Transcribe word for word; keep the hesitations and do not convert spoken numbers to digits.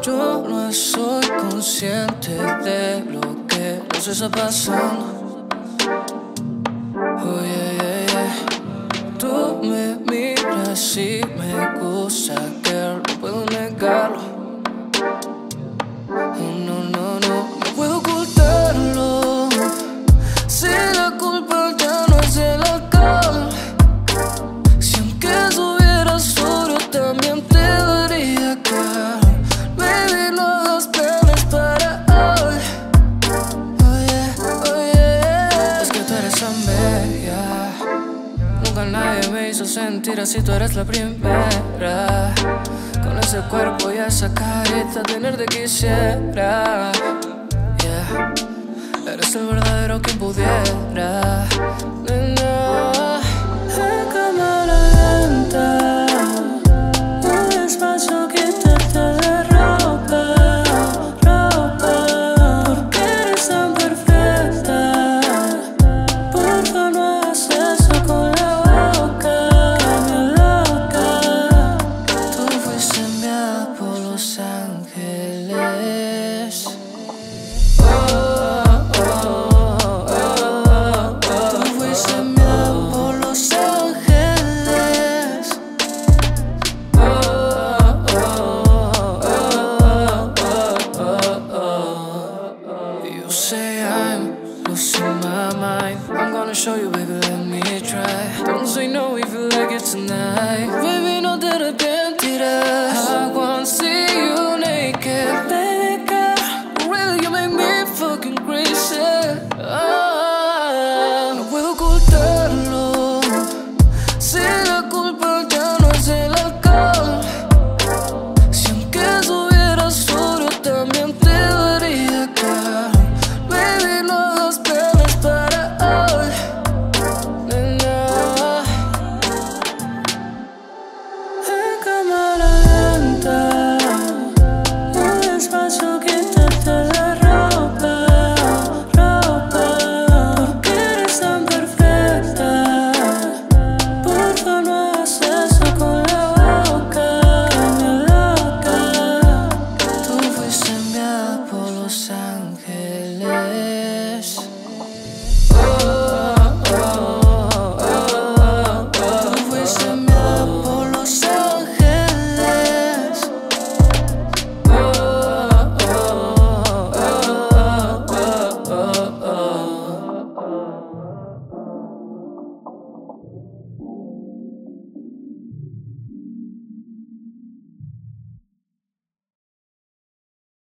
Yo no soy consciente de lo que nos está pasando. Oh yeah, yeah, yeah. Tú me miras y me gusta, girl, no puedo negarlo. Oh, no, no, no, no puedo ocultarlo. Si la culpa ya no es del alcohol, si aunque estuvieras sobrio también te daría caro. Baby, no hagas planes para hoy. Oh yeah, oh yeah. Es que tú eres tan bella, nunca nadie me hizo sentir así, tú eres la primera. Con ese cuerpo y esa carita tenerte quisiera. Yeah, eres el verdadero quien pudiera. Nena, en cámara lenta, muy despacio, quítate de ropa, ropa, porque eres tan perfecta. Porfa, no hagas eso con la boca, mi loca. Tú fuiste enviada por los ángeles. I'm gonna show you, baby, let me try. Don't say no if you like it tonight.